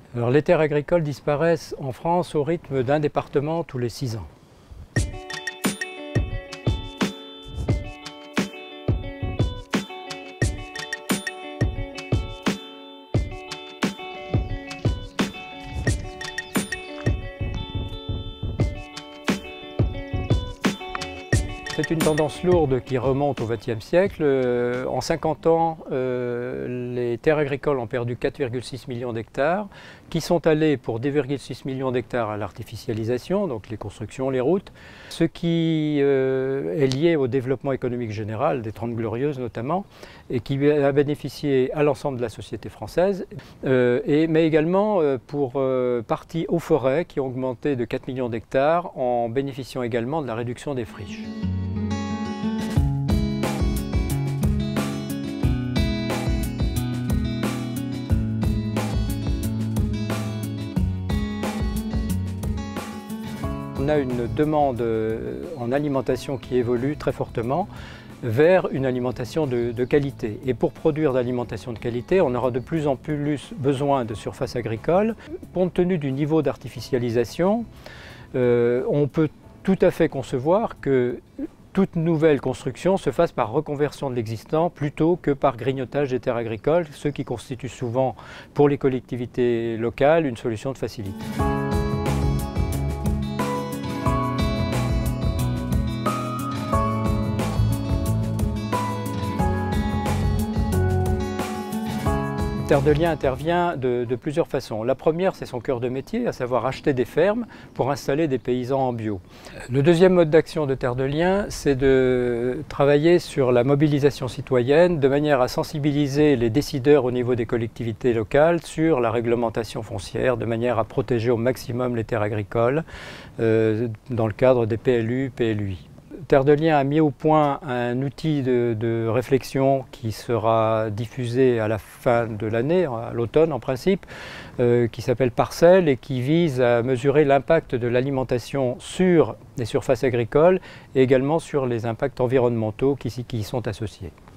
Alors, les terres agricoles disparaissent en France au rythme d'un département tous les 6 ans. C'est une tendance lourde qui remonte au XXe siècle. En 50 ans, les terres agricoles ont perdu 4,6 millions d'hectares, qui sont allés pour 2,6 millions d'hectares à l'artificialisation, donc les constructions, les routes, ce qui est lié au développement économique général, des Trente Glorieuses notamment, et qui a bénéficié à l'ensemble de la société française, mais également pour partie aux forêts qui ont augmenté de 4 millions d'hectares en bénéficiant également de la réduction des friches. On a une demande en alimentation qui évolue très fortement vers une alimentation de qualité. Et pour produire de l'alimentation de qualité, on aura de plus en plus besoin de surfaces agricoles. Compte tenu du niveau d'artificialisation, on peut tout à fait concevoir que toute nouvelle construction se fasse par reconversion de l'existant plutôt que par grignotage des terres agricoles, ce qui constitue souvent pour les collectivités locales une solution de facilité. Terre de Liens intervient de plusieurs façons. La première, c'est son cœur de métier, à savoir acheter des fermes pour installer des paysans en bio. Le deuxième mode d'action de Terre de Liens, c'est de travailler sur la mobilisation citoyenne de manière à sensibiliser les décideurs au niveau des collectivités locales sur la réglementation foncière, de manière à protéger au maximum les terres agricoles dans le cadre des PLU, PLUI. Terre de Liens a mis au point un outil de réflexion qui sera diffusé à la fin de l'année, à l'automne en principe, qui s'appelle Parcelles et qui vise à mesurer l'impact de l'alimentation sur les surfaces agricoles et également sur les impacts environnementaux qui y sont associés.